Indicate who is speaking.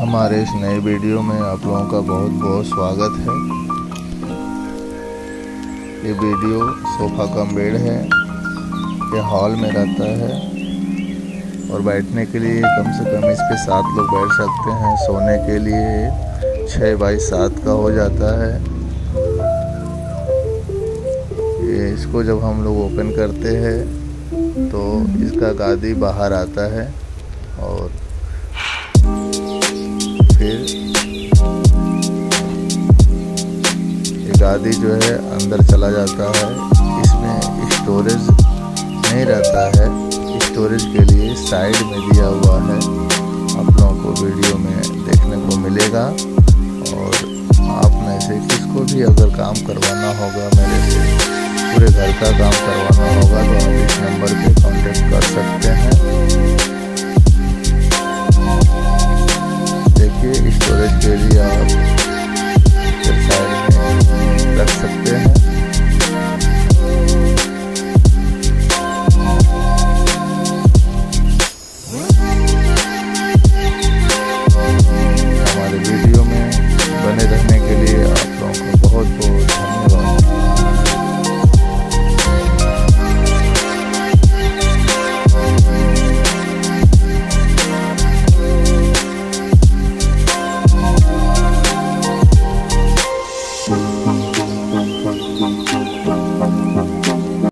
Speaker 1: हमारे इस नए वीडियो में आप लोगों का बहुत बहुत स्वागत है। ये वीडियो सोफ़ा कम बेड है। ये हॉल में रहता है और बैठने के लिए कम से कम इस पे 7 लोग बैठ सकते हैं। सोने के लिए 6 बाई 7 का हो जाता है। ये इसको जब हम लोग ओपन करते हैं तो इसका गादी बाहर आता है और फिर ये गादी जो है अंदर चला जाता है। इसमें स्टोरेज नहीं रहता है, स्टोरेज के लिए साइड में दिया हुआ है। आप लोगों को वीडियो में देखने को मिलेगा। और आप में से किसको भी अगर काम करवाना होगा, मेरे से पूरे घर का काम करवाना होगा, तो आप इस नंबर पे कांटेक्ट कर सकते हैं। देखिए, स्टोरेज के लिए आप